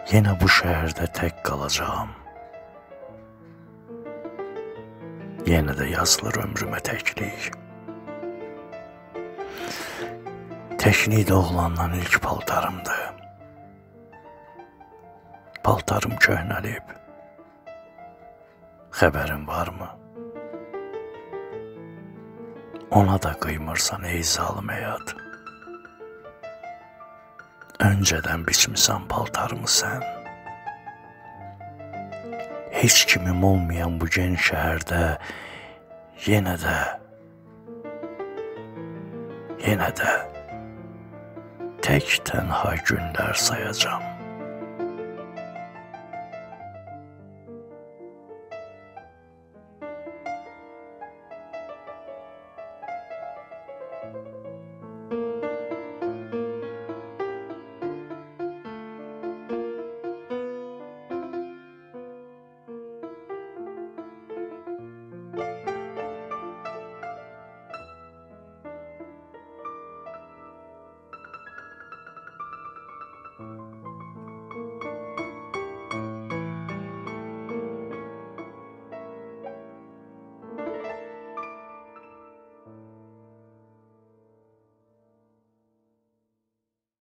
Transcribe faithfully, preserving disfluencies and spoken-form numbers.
Yenə bu şəhərdə tək qalacağam. Yenə də yazılır ömrümə təklik. Təklik doğulandan ilk paltarımdı. Paltarım köhnəlib. Xəbərin varmı? Ona da qıymırsan ey zalım həyat. Öncədən biçmisən paltarımı sən. Heç kimim olmayan bu gen şəhərdə yenə də, yenə də tək-tənha günlər sayacam.